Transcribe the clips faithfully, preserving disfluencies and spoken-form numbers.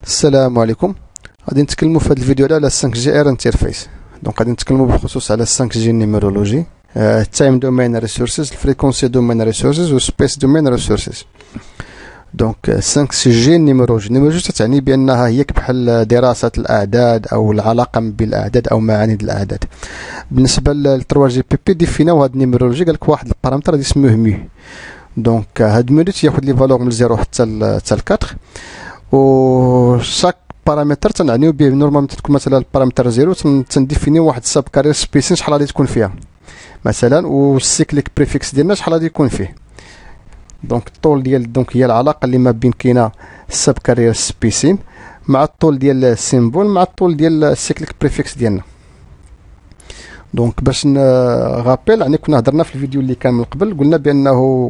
السلام عليكم. غادي نتكلموا في هذا الفيديو على خمسة جي ار انترفيس. دونك غادي نتكلموا بخصوص على خمسة جي نيميرولوجي، تايم دومين ريسورسز، الفريكونسي دومين ريسورسز، والسبيس دومين ريسورسز. دونك خمسة جي نيميرولوجي نيميرولوجي تعني بانها هي بحال دراسه الاعداد او العلاقه بين الاعداد او معاني الاعداد. بالنسبه ل ثلاثة جي بي بي ديفيناو هاد النيميرولوجي، قال لك واحد البارامتر غادي اسموه ميو. دونك هاد ميو ياخذ لي فالور من صفر حتى ل أربعة، و شاك بارامتر تنعنيو به نورمالمون تكون مثلا البارامتر صفر تنديفينيو واحد السب كارير سبيسين شحال غادي تكون فيها مثلا، والسيكليك بريفيكس ديالنا شحال غادي يكون فيه. دونك الطول ديال دونك هي العلاقه اللي ما بين كاينه السب كارير سبيسين مع الطول ديال السيمبول مع الطول ديال السيكليك بريفيكس ديالنا. دونك باش نغابيل يعني كنا هضرنا في الفيديو اللي كان من قبل، قلنا بانه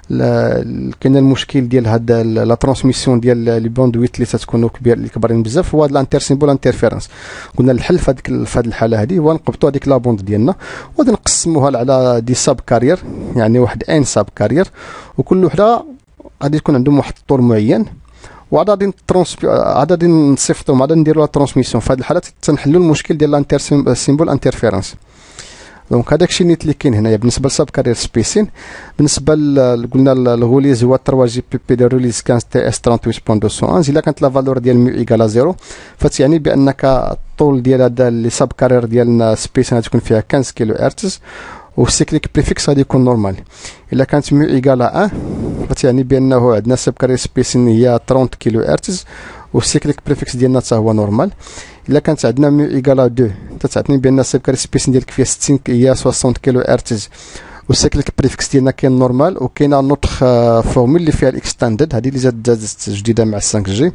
كاين المشكل ديال هاد لا ترانسميسيون ديال لي بوندويت اللي تتكونوا كبير اللي كبارين بزاف، هو هاد الانتر سيمبول انترفيرنس. قلنا الحل في هذيك في هاد الحاله هذه هو نقبطوا هذيك لا بوند ديالنا وغادي نقسموها على دي ساب كارير، يعني واحد ان ساب كارير، وكل وحده غادي تكون عندهم واحد الطول معين، وعاد غادي نترونسبي عاد غادي نصيفطوهم عاد نديروا لا ترانسميسيون. في هذه الحاله تنحلوا المشكل ديال الانتر سيمبول انترفيرنس. دونك هذاك الشيء نيت اللي كاين هنايا بالنسبه لساب كارير سبيسين. بالنسبه قلنا الغوليز هو ثلاثة جي بي بي ديال روليز خمسة تي اس ثمانية وثلاثين نقطة مئتين وواحد. الا كانت لا فالور ديال ميو ايكال زيرو فتعني بانك الطول ديال هذا لي ساب كارير ديالنا سبيسين غادي تكون فيها خمسة كيلو هرتز، والسيكليك بريفيكس غادي يكون نورمال. الا كانت ميو ايكال واحد فتعني بانه عندنا ساب كارير سبيسين هي ثلاثين كيلو هرتز، والسيكليك بريفيكس ديالنا حتى هو نورمال. الا كانت عندنا ميو ايكال اثنين تتعطيني بان الساب كارير سبيسين ديالك فيها ستين هي ستين كيلو هرتز، والسيكليك بريفيكس ديالنا كاين نورمال. وكاينه نوتخ فورمول اللي فيها الاكستاندد، هذه اللي زادت جديده مع خمسة جي.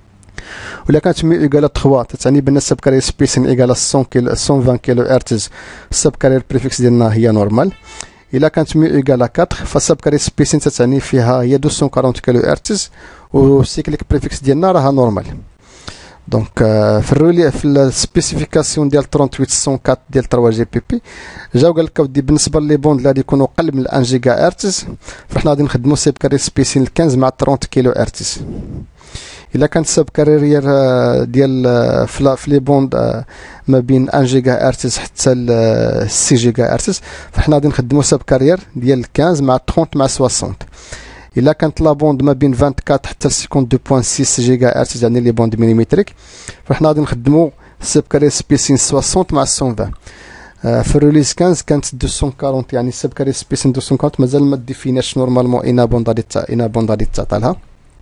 ولا كانت ميو ايكال ثلاثة تتعني بان الساب كارير سبيسين ايكال مية كيلو مية وعشرين كيلو هرتز، الساب كارير بريفيكس ديالنا هي نورمال. الا كانت ميو ايكال أربعة فالساب كارير سبيسين تتعني فيها هي مئتين وأربعين كيلو هرتز، والسيكليك بريفيكس ديالنا راها نورمال. دونك في الرولي في السبيسيفيكاسيون ديال ثمانية وثمانين أربعة ديال ثلاثة جي بي بي جاو قال لك اودي بالنسبه لي بوند اللي غادي يكونوا اقل من واحد جيجا هرتز فاحنا غادي نخدموا ساب كارير سبيسين خمسة مع ثلاثين كيلو هرتز. الا كانت ساب كارير ديال في لي بوند ما بين واحد جيجا هرتز حتى ل ستة جيجا هرتز فاحنا غادي نخدموا ساب كارير ديال خمسة مع ثلاثين مع ستين. الا كانت لا بوند ما بين أربعة وعشرين حتى ل خمسة وعشرين فاصلة ستة جيجا هرتز يعني لي بوند مليمتريك فاحنا غادي نخدموا ساب كارير سبيسين ستين مع مئتين وعشرين. آه في الريليز خمسة كانت مئتين وأربعين يعني ساب كارير سبيسين مئتين وأربعين مازال ما ديفيناش نورمالمون اين بوند غادي اين بوند غادي تعطى لها.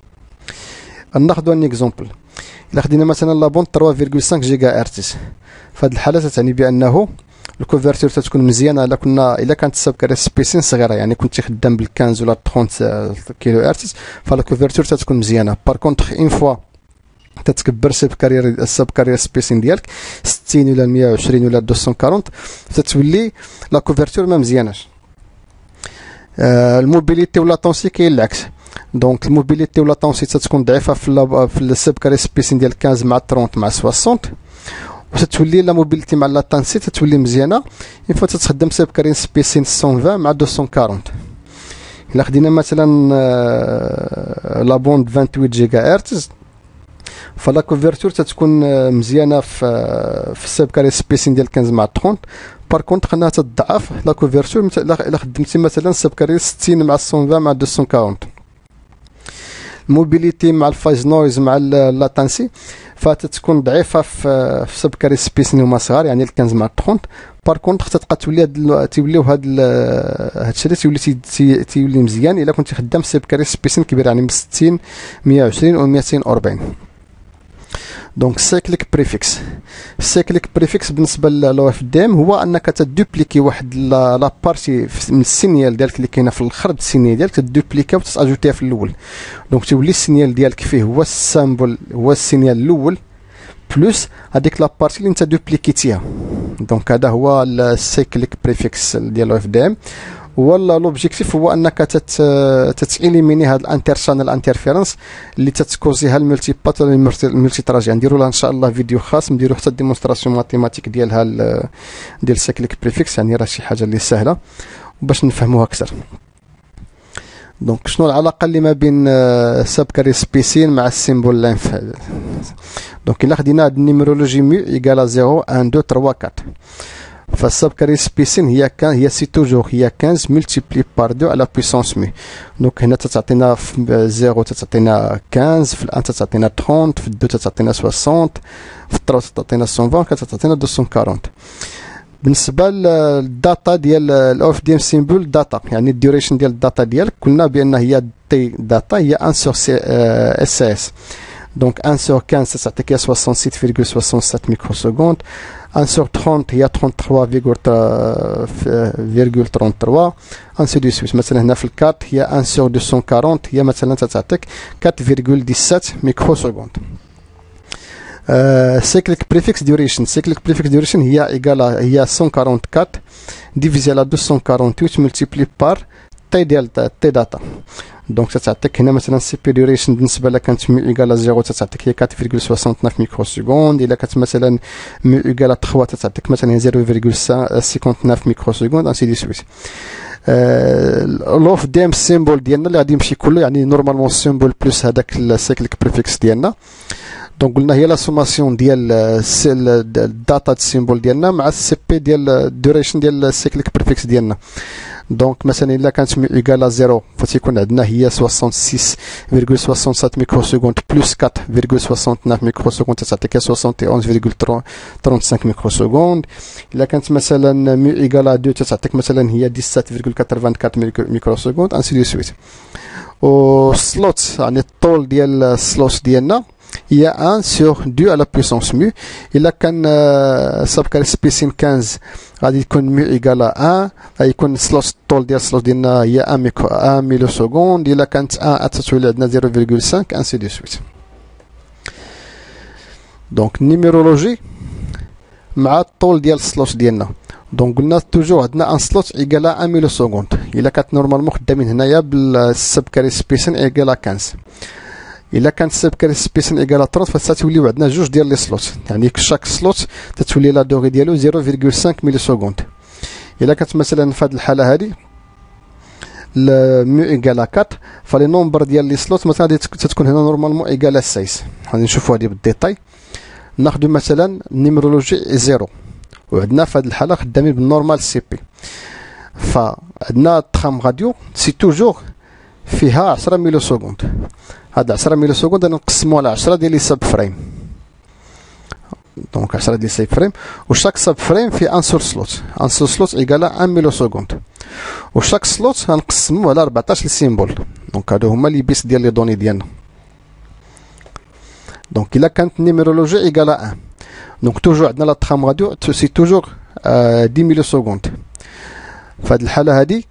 ناخذ ان اكزومبل. الا خدينا مثلا لا بوند ثلاثة فاصلة خمسة جيجا هرتز، في هذه الحاله تعني بانه الكوفرتور تتكون مزيانه. الا كنا الا كانت الساب كارير سبيسين صغيره يعني كنتي خدام بال خمسة ولا ثلاثين كيلو هرتز فالكوفرتور تتكون مزيانه. بار كونطخ اون فوا تتكبر ساب كارير الساب كارير سبيسين ديالك ستين ولا مية وعشرين ولا مئتين وأربعين تتولي لا كوفرتور ما مزياناش. آه الموبيليتي ولا طونسي كاين العكس. دونك الموبيليتي ولا طونسي تتكون ضعيفه في في الساب كارير سبيسين ديال خمسة مع ثلاثين مع ستين، وتتولي لا موبيليتي مع لاتانسي تتولي مزيانه اون فوا تتخدم ساب كارير سبيسين مئتين وعشرين مع مئتين وأربعين. الا خدينا مثلا لا بوند ثمانية وعشرين جيجا هرتز فلا كوفرتور تتكون مزيانه في في الساب كارير سبيسين ديال خمسة مع ثلاثين. بار كونت خليها تضعف لا كوفرتور الا خدمتي مثلا ساب كارير ستين مع مئتين وعشرين مع مئتين وأربعين. الموبيليتي مع الفايز نويز مع اللاتانسي فتتكون ضعيفه في في ساب كارير سبيسين هما صغار يعني خمسة مع ثلاثين. بار كونت تبقى تولي هاد توليو هاد هادشي اللي تولي تولي مزيان الا كنتي خدام ساب كارير سبيسين كبير يعني من ستين مية وعشرين و مئتين وأربعين. دونك السيكليك بريفيكس السيكليك بريفيكس بالنسبه لو اف دي ام هو انك تدوبليكي واحد لا بارتي من السينيال ديالك اللي كاينه في الاخر السينيال ديالك تدوبليكا وتاجوتيها في الاول. دونك تولي السينيال ديالك فيه هو السامبل هو السينيال الاول بلس هذيك لا بارتي اللي انت دوبليكيتيها. دونك هذا هو السيكليك بريفيكس ديال لو اف دي ام. ولا لوبجيكتيف هو انك تت تتاليميني هاد الانتر شانل انترفيرنس اللي تتكوزيها الملتي بات ولا الملتي تراجع. نديرو لها ان شاء الله فيديو خاص نديرو حتى ديمونستراسيون ماتيماتيك ديالها ديال السيكليك بريفيكس، يعني راه شي حاجه اللي سهله باش نفهموها اكثر. دونك شنو العلاقه اللي ما بين سب كاري سبيسين مع السيمبول لانف؟ دونك الا خدينا هاد النيميرولوجي ميو ايكال صفر واحد اثنين ثلاثة أربعة فالسب كاري سبيسين هي كان هي سي توجور هي خمسة ملتيبلي بار اثنين على بويسونس ميو. دونك هنا تتعطينا في صفر تتعطينا خمسة، في الان تتعطينا ثلاثين، في اثنين تتعطينا ستين، في ثلاثة تتعطينا مئتين وعشرين، كتعطينا مئتين وأربعين. بالنسبه للداتا ديال الاوف دي ام سيمبل داتا، يعني الديوريشن ديال الداتا ديالك قلنا بان هي تي داتا هي واحد سور اس اس. دونك واحد سور خمسة تعطيك هي ستة وستين فاصلة ستة وستين ميكرو سكوند، واحد سور ثلاثين هي ثلاثة وثلاثين فاصلة ثلاثة وثلاثين، انسي دو سويت. مثلا هنا في الكارت هي واحد سور مئتين وأربعين هي مثلا تعطيك أربعة فاصلة سبعة عشر ميكرو سكوند. سيكليك بريفيكس ديوريشن، سيكليك بريفيكس ديوريشن هي ايكال هي مئة وأربعة وأربعين ديفيزي على مئتين وثمانية وثمانين ملتيبلي بار تي ديال تي داتا. دونك تعطيك هنا مثلا سي بي ديوريشن بالنسبه لها كانت ميو ايكال صفر تعطيك هي أربعة فاصلة تسعة وتسعين ميكرو سكوند، الا كانت مثلا ميو ايكال ثلاثة تعطيك مثلا صفر فاصلة تسعة وخمسين ميكرو سكوند انسي دي سويت. لوف ديم سيمبول ديالنا اللي غادي يمشي كله يعني نورمالمون سيمبول بلس هذاك السيكليك بريفيكس ديالنا. دونك قلنا هي لا سوماسيون ديال الداتا سيمبول ديالنا مع السي بي ديال الديوريشن ديال السيكليك بريفيكس ديالنا. دونك مثلا الا كانت ميو ايكال صفر فتيكون عندنا هي ستة وستين فاصلة سبعة وستين ميكرو سكوند بلس أربعة فاصلة تسعة وتسعين ميكرو سكوند تعطيك واحد وواحد فاصلة خمسة وثلاثين ميكرو سكوند. الا كانت مثلا ميو ايكال اثنين تعطيك مثلا هي سبعة عشر فاصلة أربعة وثمانين ميكرو سكوند انسي دو سويت. و سلوت يعني الطول ديال السلوت ديالنا هي واحد سور اثنين على بويسونس ميو. الا كان سب كاري سبيسين خمسة غادي يكون ميو ايكال واحد غيكون سلوت الطول ديال السلوت ديالنا هي واحد ميكرو واحد ميلو سكوند. الا كانت واحد تتولي عندنا صفر فاصلة خمسة انسي دو سويت. دونك النيميرولوجي مع الطول ديال السلوت ديالنا. دونك قلنا توجور عندنا ان سلوت ايكال واحد ميلو سكوند، الا كانت نورمالمون خدامين هنايا بالسب كاري سبيسين ايكال خمسة. الا كانت سب كاري سبيسين ايكال ثلاثين فتوليو عندنا جوج ديال لي سلوت، يعني شاك سلوت تتولي لا دوغي ديالو صفر فاصلة خمسة ميلي سكوند. الا كانت مثلا في هذه الحاله هذه ميو ايكال أربعة فلي نومبر ديال لي سلوت مثلا غادي تكون هنا نورمالمون ايكال ستة. غادي نشوفوا هذه بالديتاي. ناخذ مثلا النيميرولوجي صفر وعندنا في هذه الحاله خدامين بالنورمال سي بي، فعندنا التخام راديو سي توجور فيها عشرة ميلو سكوند. هاد عشرة ميلو سكوند نقسمو على عشرة ديال لي سب فريم. دونك عشرة ديال لي سب فريم وشاك سب فريم فيه ان سور سلوت، ان سور سلوت ايكال واحد ميلو سكوند. وشاك سلوت غنقسمو على أربعطاش سيمبول. دونك هادو هما لي بيس ديال لي دوني ديالنا. دونك الا كانت النيميرولوجي ايكال واحد دونك توجور عندنا لا تخام راديو سي توجور عشرة ميلو سكوند. فهاد الحاله هادي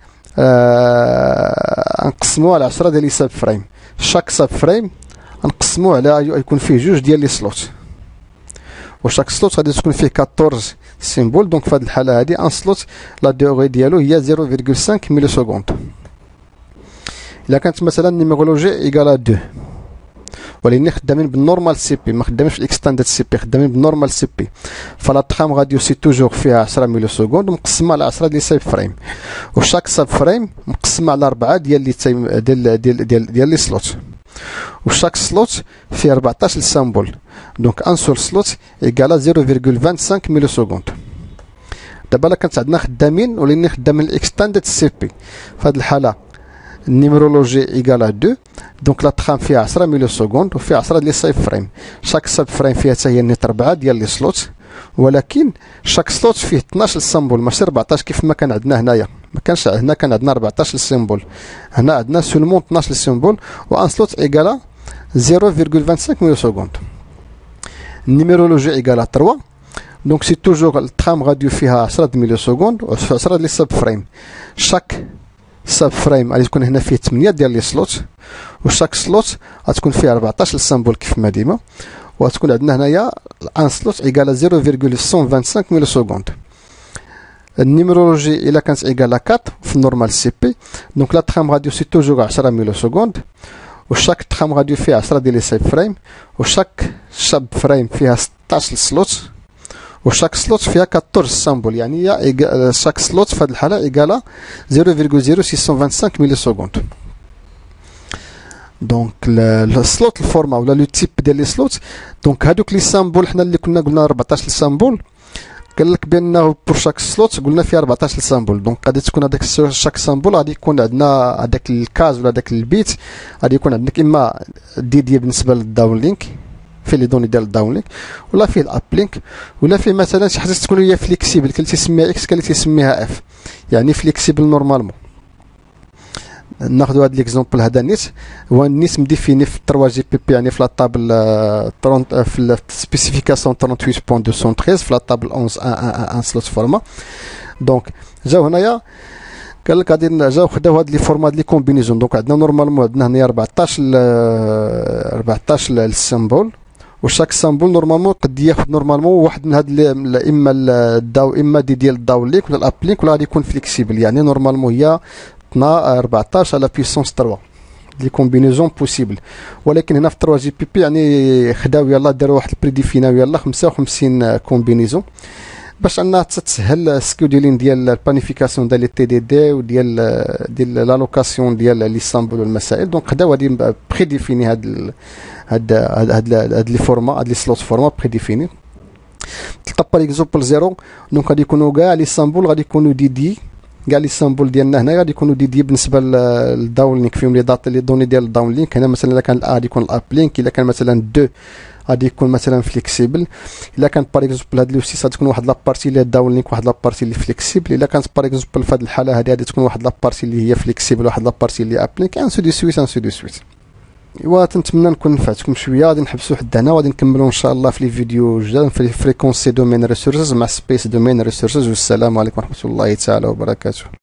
آه نقسموها على عشرة ديال لي سب فريم. شاك سب فريم نقسموه على يكون فيه جوج ديال لي سلوت، وشاك سلوت غادي تكون فيه أربعطاش سيمبول. دونك في هذه الحاله هذه ان سلوت لا دوغي ديالو هي صفر فاصلة خمسة ميلي سكوند. الا كانت مثلا نيميرولوجي ايكال اثنين ولكن خدامين بالنورمال سي بي ما خدامينش بالاكستاندد سي بي، خدامين بالنورمال سي بي، فلا تخام راديو سي توجور فيها عشرة ميلي سكوند مقسمه على عشرة ديال سب فريم، وشاك سب فريم مقسمه على أربعة ديال لي ديال ديال ديال ديال لي سلوت، وشاك سلوت فيه أربعطاش سامبول. دونك ان سول سلوت ايكال صفر فاصلة خمسة وعشرين ميلي سكوند. دابا لا كانت عندنا خدامين ولكن خدامين الاكستاندد سي بي، في هذه الحاله النيميرولوجي ايكال اثنين دونك لا تخام فيها عشرة ميلي سكوند وفيها عشرة ديال سايب فريم. شاك سب فريم فيها حتى هي نيت أربعة ديال لي سلوت، ولكن شاك سلوت فيه اثناش سامبول ماشي أربعطاش كيف ما كان عندنا هنايا. ما كانش هنا كان عندنا أربعطاش سيمبول، هنا عندنا سولمون اثناش سيمبول وان سلوت ايكال صفر فاصلة خمسة وعشرين ميلي سكوند. النيميرولوجي ايكال ثلاثة دونك سي توجور التخام غاديو فيها عشرة ميلي سكوند و عشرة لي سب فريم. شاك سب فريم غادي تكون هنا فيه ثمانية ديال لي سلوت، وشاك سلوت غتكون فيه أربعطاش سامبول كيف ما ديما، وغتكون عندنا هنايا ان سلوت ايكال صفر فاصلة مية وخمسة وعشرين ميلي سكوند. النيميرولوجي الا كانت ايكال أربعة في النورمال سي بي دونك لا تخام غاديو سي توجور عشرة ميلي سكوند، وشاك تخام غاديو فيه عشرة ديال لي سب فريم، وشاك سب فريم فيها ستطاش سلوت، وشاك سلوت فيها أربعطاش سامبول، يعني هي شاك سلوت في هذه الحاله ايكال صفر فاصلة ستة وخمسين ميلي سكوند. دونك السلوت الفورما ولا لو تيب ديال لي سلوت. دونك هادوك لي سامبول حنا اللي كنا قلنا أربعطاش سامبول، قال لك بانه بور شاك سلوت قلنا فيه أربعطاش سامبول. دونك غادي تكون هذاك شاك سامبول غادي يكون عندنا هذاك الكاز ولا هذاك البيت غادي يكون عندك اما ديدي بالنسبه للداون لينك فيه لي دوني ديال الداون لينك، ولا فيه الاب لينك، ولا فيه مثلا شي حاجه تكون هي فليكسيبل كلي تيسميها اكس كلي تيسميها اف، يعني فليكسيبل نورمالمون. ناخذ هذا ليكزومبل هذا نيت، هو النيت مديفيني في ثلاثة جي بي بي يعني في لاطابل في السبيسيفيكاسيون ثمانية وثلاثين نقطة مئتين وثلاثة عشر في لاطابل واحد واحد واحد واحد سلوت فورما. دونك جاو هنايا قال لك غادي جاو خداو هاد لي فورما لي كومبينيزون. دونك عندنا نورمالمون عندنا هنايا أربعطاش أربعطاش السيمبول، وشاك سامبول نورمالمون قد ياخذ نورمالمون واحد من هاد اما الداو اما دي ديال الداو لينك ولا الاب لينك، ولا غادي يكون فليكسيبل يعني نورمالمون هي أربعطاش على بيسونس ثلاثة لي كومبينيزون بوسيبل. ولكن هنا في ثلاثة جي بي بي يعني خداو يلاه داروا واحد البريديفيناو يلاه خمسة وخمسين كومبينيزون باش انها تسهل السكيوديلين ديال البانيفيكاسيون ديال لي تي دي دي وديال ديال لالوكاسيون ديال لي سامبل والمسائل. دونك خداو هادي بريديفيني هاد هاد هاد هاد لي فورما هاد لي سلوت فورما بريديفيني. تلقى باغ اكزومبل زيرو، دونك غادي يكونوا كاع لي سامبل غادي يكونوا ديدي، كاع لي سامبول ديالنا هنا غادي يكونوا ديدي بالنسبه للداون لينك فيهم لي دات لي دوني ديال الداون لينك. هنا مثلا الا كان الا غادي يكون الاب لينك، الا كان مثلا دو غادي يكون مثلا فليكسيبل، الا كان باغ اكزومبل هاد لي سيس غادي تكون واحد لابارتي اللي داون لينك واحد لابارتي اللي فليكسيبل، الا كانت باغ اكزومبل في هاد الحاله هادي غادي تكون واحد لابارتي اللي هي فليكسيبل واحد لابارتي اللي اب لينك انسو دي سويت انسو دي سويت. ايوا تنتمنى نكون نفعتكم شويه. غادي نحبسوا حد هنا وغادي نكملوا ان شاء الله في لي فيديو جداد في فريكونسي دومين ريسورسز مع سبيس دومين ريسورسز. والسلام عليكم ورحمه الله تعالى وبركاته.